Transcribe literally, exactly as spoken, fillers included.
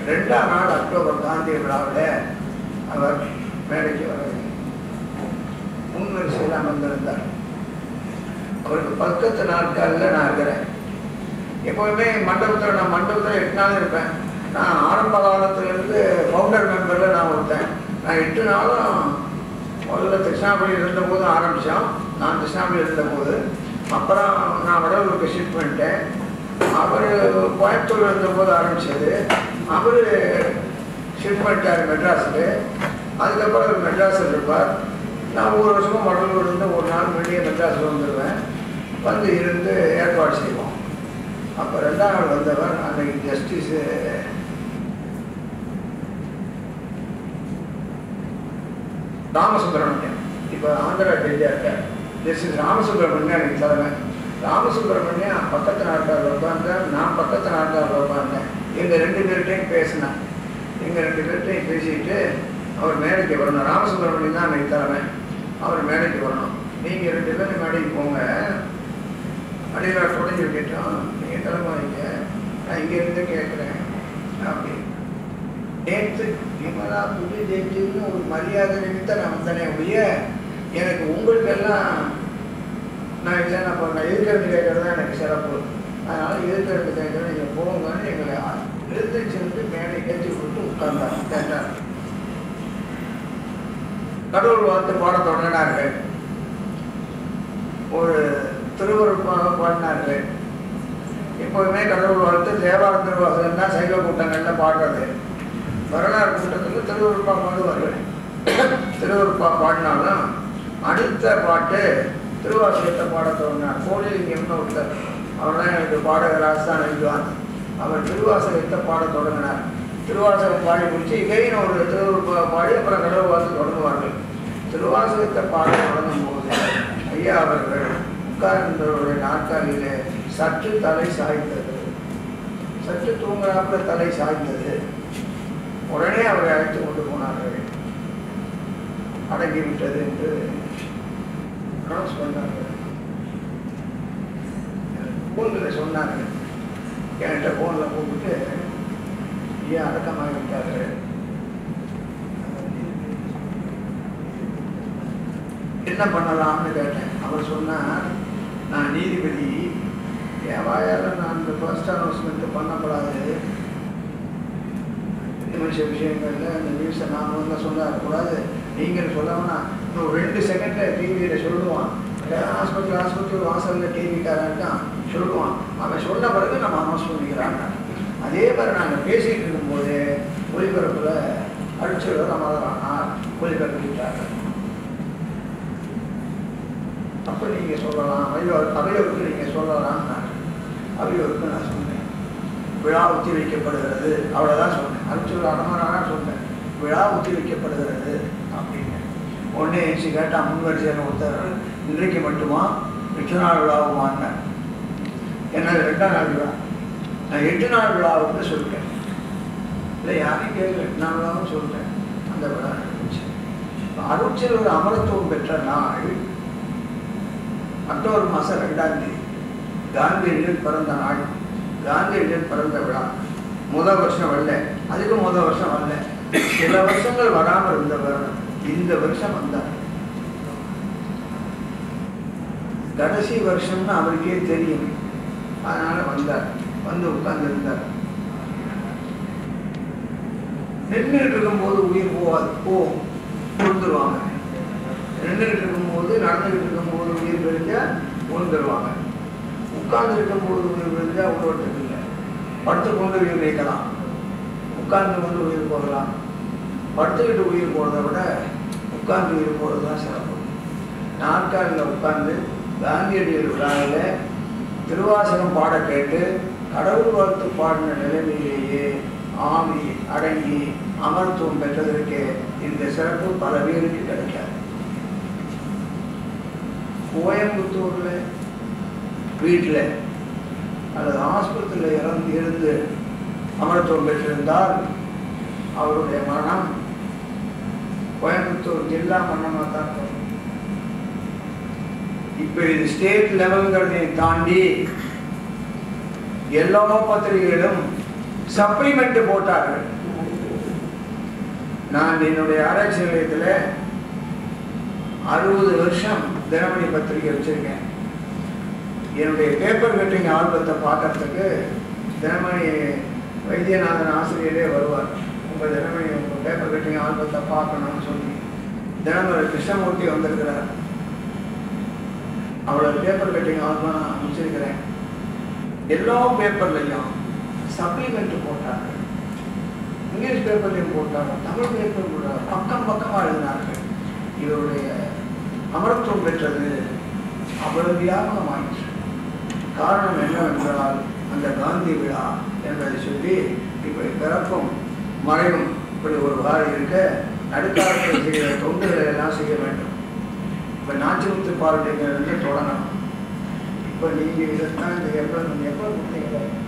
ரெண்டாம் நாள் அக்டோபர் காந்தி விழாவில் அவர் மேடைக்கு வர முன்வரிசையில் அமர்ந்திருந்தார். அவருக்கு பக்கத்து நாட்களில் நான் இருக்கிறேன். எப்போதுமே மண்டபத்தில் நான் மண்டபத்தில் எட்டு நாள் இருப்பேன். நான் ஆரம்ப காலத்திலேருந்து ஃபவுண்டர் மெம்பரில் நான் ஒருத்தேன். நான் எட்டு நாளும் முதல்ல கிருஷ்ணாபுரியில் இருந்தபோது ஆரம்பித்தோம். நான் கிருஷ்ணாபுரியில் இருந்தபோது அப்புறம் நான் வடலூருக்கு ஷிஃப்ட் பண்ணிட்டேன். அவர் கோயம்புத்தூர் இருந்தபோது ஆரம்பித்தது. அவர் ஷிஃப்ட் பண்ணிட்டார் மெட்ராஸுக்கு. அதுக்கப்புறம் அவர் மெட்ராஸில் இருப்பார். நான் ஒவ்வொரு வருஷமும் வடலூர் இருந்து ஒரு நாள் வெளியே மெட்ராஸில் வந்துடுவேன். வந்து இருந்து ஏற்பாடு செய்வோம். அப்போ ரெண்டாம் நாள் வந்தவர் அன்றைக்கு ஜஸ்டிஸு ராமசுப்ரமணியம், இப்போ ஆந்திரா ஜட்ஜாக இருக்கார். ஜஸ்டிஸ் ராமசுப்ரமணியம் எனக்கு தலைமை. ராமசுப்ரமணியம் பக்கத்து நாட்காரில் உட்கார்ந்தேன், நான் பக்கத்து நாட்காரில் உட்கார்ந்தேன். எங்கள் ரெண்டு பேர்கிட்டையும் பேசினேன். எங்கள் ரெண்டு பேர்கிட்டையும் பேசிட்டு அவர் மேடைக்கு வரணும். ராமசுப்ரமணியம் தான் எனக்கு தலைமை. அவர் மேடைக்கு வரணும். நீங்கள் ரெண்டு பேரும் மேடைக்கு போங்க. அடிவார் தொடங்கி விட்டுட்டோம். நீங்கள் தலைமை வைங்க, நான் இங்கேருந்து கேட்குறேன் அப்படி. நேற்று விமலா புது ஜெயிச்சுன்னு ஒரு மரியாதை நிமித்த நான் வந்தனே ஒழிய எனக்கு உங்களுக்கெல்லாம் நான் இல்லை நான் நான் எதிர்க்கிறது கேட்கறது தான் எனக்கு சிறப்பு. அதனால் எதிர்க்கிறது கேட்கறது நீங்கள் போங்கன்னு எங்களை எழுந்திரிச்சிருந்து மேலே ஏற்றி கொடுத்து உட்கார்ந்தாங்க கேட்டார். கடவுள் வாழ்த்து பாட தொடங்கினார்கள். ஒரு திருவருப்பாக பாடினார்கள். எப்போதுமே கடவுள் வாழ்த்து தேவார திருவாசகம் தான் சைவ கூட்டங்கள்ல பாடுறது. வரலாறு கூட்டத்தில் திருவருப்பா பாடுவார்கள். திருவருப்பா பாடினாலும் அடுத்த பாட்டு திருவாசகத்தை பாட தொடங்கினார். கோழிலிங்கம்னு ஒருத்தர், அவர் தான் எனக்கு பாடகர் ஆஸ்தான் எழுதுவார். அவர் திருவாசகத்தை பாட தொடங்கினார். திருவாசகம் பாடி முடிச்சு இகையின் ஒரு திருவருப்பா பாடி அப்புறம் கடவுள் வாழ்த்து தொடங்குவார்கள். திருவாசகத்தை பாட தொடங்கும் போது ஐயா அவர்கள் உட்கார்ந்தவருடைய நாட்காலிலே சற்று தலை சாய்ந்தது. சற்று தூங்குறாப்புல தலை சாய்ந்தது. உடனே அவரை அழைத்து கொண்டு போனார்கள். அடங்கிவிட்டது என்று அனௌன்ஸ் பண்ணார்கள். ஃபோனில் சொன்னார்கள். என்கிட்ட ஃபோனில் கூப்பிட்டு ஏன் அடக்கமாகிவிட்டார்கள், என்ன பண்ணலாம்னு கேட்டேன். அவர் சொன்னார், நான் நீதிபதி, என் வாயால் நான் இந்த ஃபர்ஸ்ட் அனௌன்ஸ்மெண்ட் பண்ணக்கூடாது. நிமிஷ விஷயங்கள்ல இந்த நியூஸை நான் வந்து சொல்லாக்கூடாது. நீங்கள் சொல்லணும்னா இன்னும் ரெண்டு செகண்டில் டிவியில் சொல்லுவான். ஆஸ்பத்திரி ஆஸ்பத்திரி வாசலில் டிவிக்காரன்ட்டான் சொல்லுவான். அவன் சொன்ன பிறகு நம்ம அனௌன்ஸ் பண்ணிக்கிறாங்க. அதே மாதிரி நாங்கள் பேசிகிட்டு இருக்கும்போது ஒளிபரப்பில் அருட்செல்வர் அமரரானார் ஒளிபரப்பிட்டாங்க. அப்போ நீங்கள் சொல்லலாம், அவையோர் அவையோருக்கு நீங்கள் சொல்லலாம். அவையோருக்கு நான் சொன்னேன் விழா ஒத்தி வைக்கப்படுகிறது, அவ்வளோதான் சொன்னேன். அருட்செல்வர் அமரரானா சொன்னேன் விழா ஒத்தி வைக்கப்படுகிறது அப்படின்னு. ஒன்றே ஏசி கேட்டால் முன்வரிசையான ஒருத்தர் இன்றைக்கு மட்டுமா எட்டு நாள் விழாவுமாங்க. என்ன ரெண்டாம் நாள் விழா, நான் எட்டு நாள் விழாவுன்னு சொல்லிட்டேன். இல்லை யாரையும் கேட்கல, எட்டு நாள் விழாவும் சொல்லிட்டேன். அந்த விழா நடந்துச்சு. அருட்செல்வர் அமரத்துவம் பெற்ற நாள் அக்டோபர் மாதம் ரெண்டாம் தேதி காந்தியடிகள் பிறந்த நாள். காந்தியடிகள் பிறந்த விழா முதல் வருஷம் வரல, அதுக்கு முதல் வருஷம் வரல. சில வருஷங்கள் வராமல் இருந்தவர் இந்த வருஷம் வந்தார். கடைசி வருஷம்னு அவருக்கே தெரியும். அதனால வந்தார். வந்து உட்கார்ந்து இருந்தார். நின்றுட்டு இருக்கும்போது உயிர் போவாது, போ விழுந்துருவாங்க. நின்றுட்டு இருக்கும்போது நடந்துகிட்டு இருக்கும்போது உயிர் விழுந்தா விழுந்துருவாங்க. உட்கார்ந்து இருக்கும்போது உயிர் விழுந்தா விழுவதுக்கு இல்லை. படுத்து கொண்டு உயிர் வைக்கலாம், உட்கார்ந்து கொண்டு உயிர் போடலாம். படுத்துக்கிட்டு உயிர் போடுறத விட உட்கார்ந்து உயிர் போடுறது தான் சிறப்பு. நாற்காலில் உட்கார்ந்து காந்தியடிகள் விழாவில் திருவாசகம் பாட கேட்டு கடவுள் வாழ்த்து பாடின நிலைமையிலேயே ஆவி அடங்கி அமர்த்துவம் பெற்றதற்கு இந்த சிறப்பு பல பேருக்கு கிடைக்காது. கோயம்புத்தூர்ல வீட்டில் அல்லது ஆஸ்பத்திரியில் இறந்து இருந்து அமர்த்துவம் பெற்றிருந்தால் அவருடைய மரணம் கோயம்புத்தூர் ஜில்லா மரணமாக தான் இருக்கும். இப்போ இது ஸ்டேட் லெவல்ங்கிறதை தாண்டி எல்லா பத்திரிகைகளும் சப்ளிமெண்ட் போட்டார்கள். நான் என்னுடைய ஆராய்ச்சி நிலையத்தில் அறுபது வருஷம் தினமணி பத்திரிகை வச்சிருக்கேன். என்னுடைய பேப்பர் கட்டிங் ஆல்பத்தை பார்க்கறதுக்கு தினமணி வைத்தியநாதன் ஆசிரியரே வருவார். உங்கள் தினமணி உங்கள் பேப்பர் கட்டிங் ஆல்பத்தை பார்க்கணும்னு சொல்லி தினமணி கிருஷ்ணமூர்த்தி வந்திருக்கிறார். அவளோட பேப்பர் கட்டிங் ஆல்பம் நான் அமைச்சிருக்கிறேன். எல்லா பேப்பர்லையும் சப்ளிமெண்ட் போட்டாங்க, இங்கிலீஷ் பேப்பர்லையும் போட்டாங்க, தமிழ் பேப்பர் போட்டாங்க, பக்கம் பக்கமாக எழுதினார்கள். இவருடைய அமரத்துவம் பெற்றது அவ்வளவு வியாபகமாயிற்று. காரணம் என்னவென்றால் அந்த காந்தி விழா என்பதை சொல்லி இப்போ பிறப்பும் மழையும் இப்படி ஒரு வாழை இருக்க நடுக்காலத்தில் செய்கிற தொண்டுகளை எல்லாம் செய்ய வேண்டும். இப்போ நாச்சிமுத்து பாரதியிலிருந்து தொடங்கணும். இப்போ நீங்கள் இதைத்தான் இந்த எப்போ எப்போ கொடுத்தீங்க